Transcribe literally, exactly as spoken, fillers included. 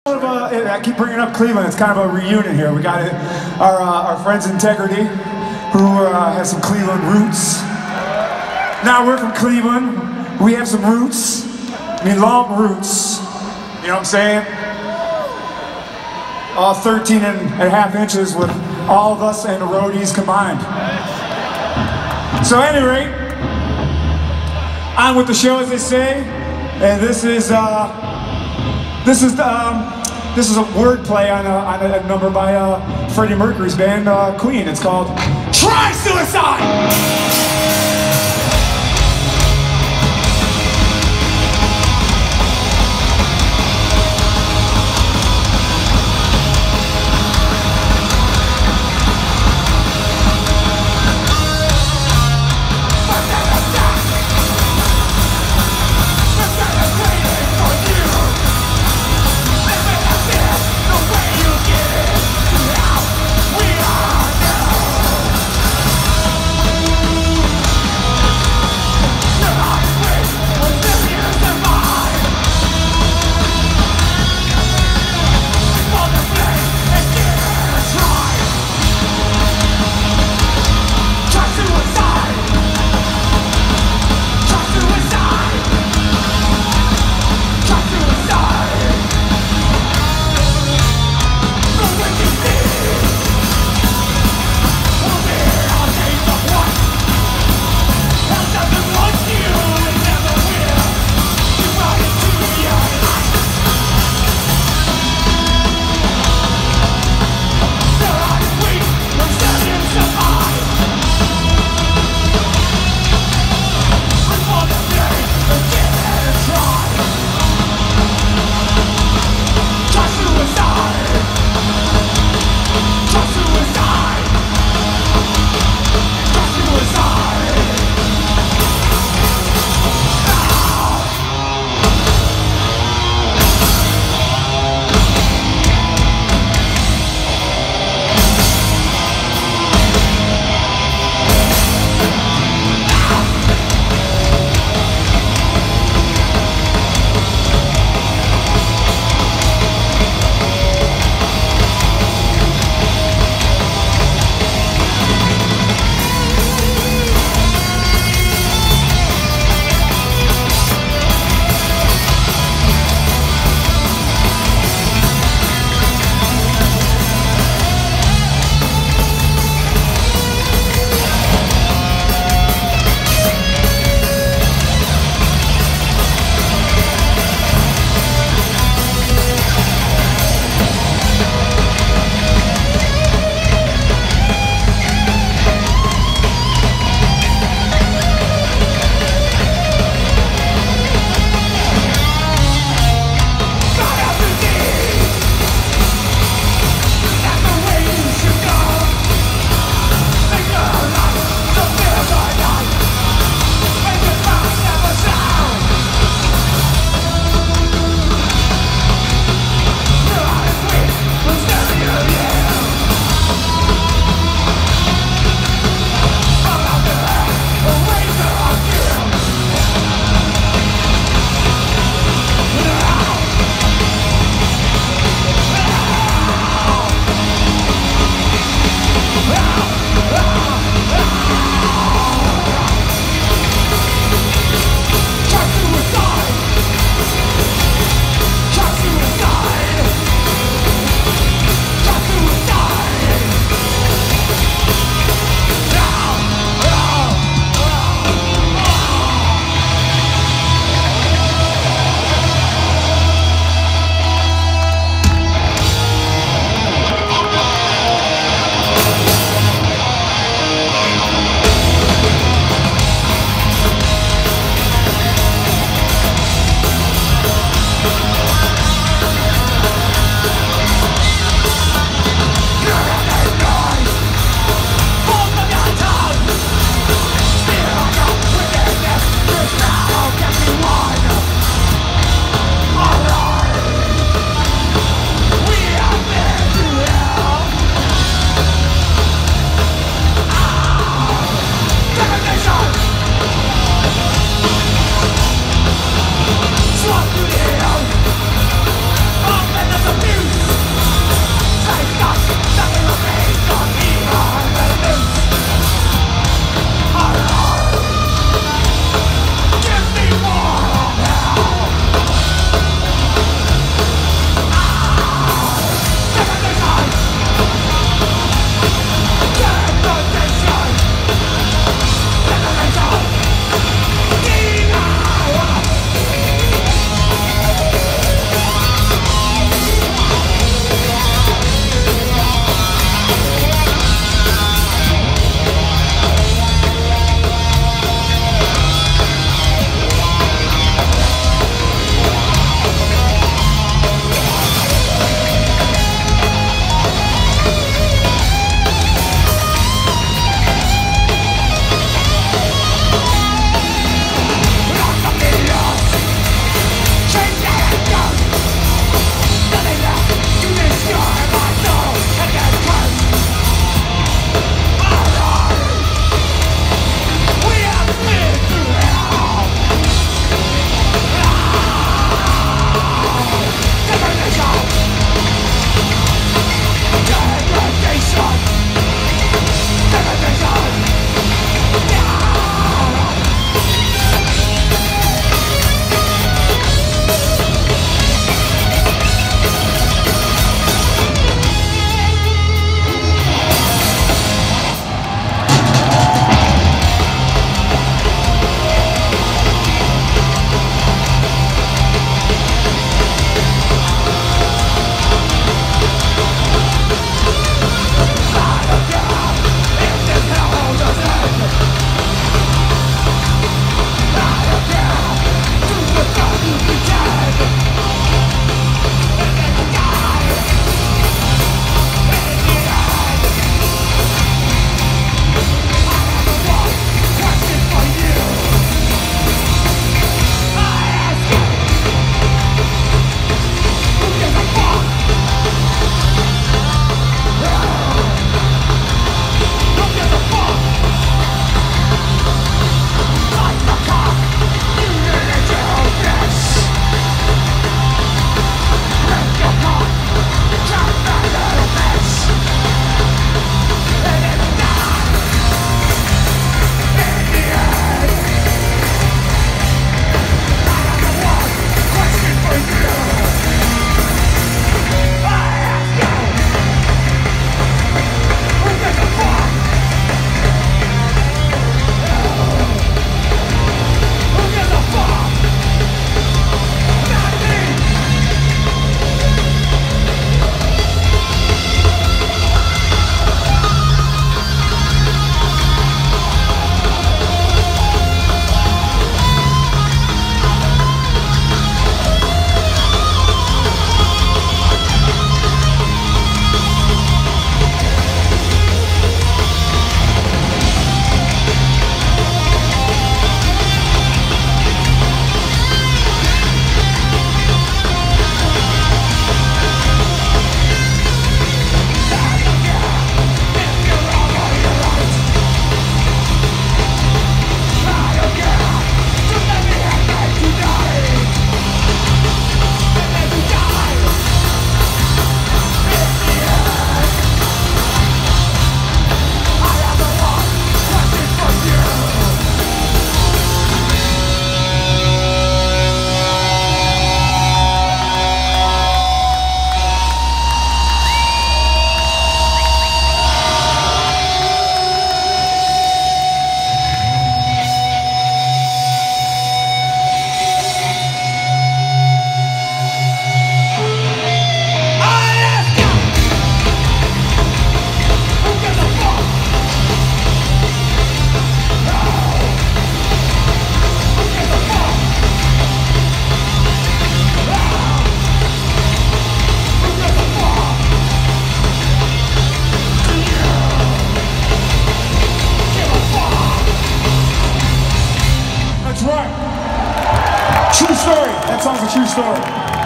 Uh, I keep bringing up Cleveland. It's kind of a reunion here. We got it, our uh, our friends Integrity, who uh, has some Cleveland roots. Now we're from Cleveland. We have some roots. I mean, long roots. You know what I'm saying? All thirteen and a half inches with all of us and the roadies combined. So, at any rate, on with the show, as they say. And this is uh, this is the. Um, This is a word play on a, on a number by uh, Freddie Mercury's band, uh, Queen. It's called Try Suicide! That song's a true story.